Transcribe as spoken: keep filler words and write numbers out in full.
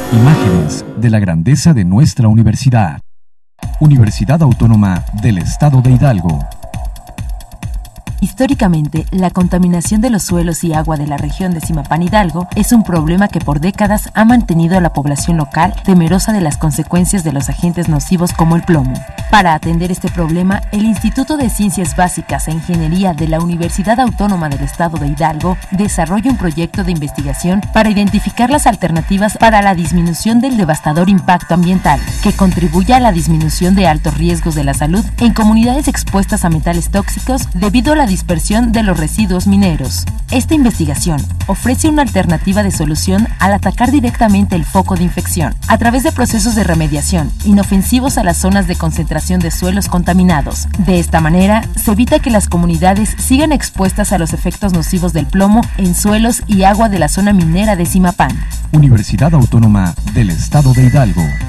Imágenes de la grandeza de nuestra universidad. Universidad Autónoma del Estado de Hidalgo. Históricamente, la contaminación de los suelos y agua de la región de Zimapán Hidalgo es un problema que por décadas ha mantenido a la población local temerosa de las consecuencias de los agentes nocivos como el plomo. Para atender este problema, el Instituto de Ciencias Básicas e Ingeniería de la Universidad Autónoma del Estado de Hidalgo desarrolla un proyecto de investigación para identificar las alternativas para la disminución del devastador impacto ambiental, que contribuya a la disminución de altos riesgos de la salud en comunidades expuestas a metales tóxicos debido a la dispersión de los residuos mineros. Esta investigación ofrece una alternativa de solución al atacar directamente el foco de infección, a través de procesos de remediación inofensivos a las zonas de concentración de suelos contaminados. De esta manera, se evita que las comunidades sigan expuestas a los efectos nocivos del plomo en suelos y agua de la zona minera de Zimapán. Universidad Autónoma del Estado de Hidalgo.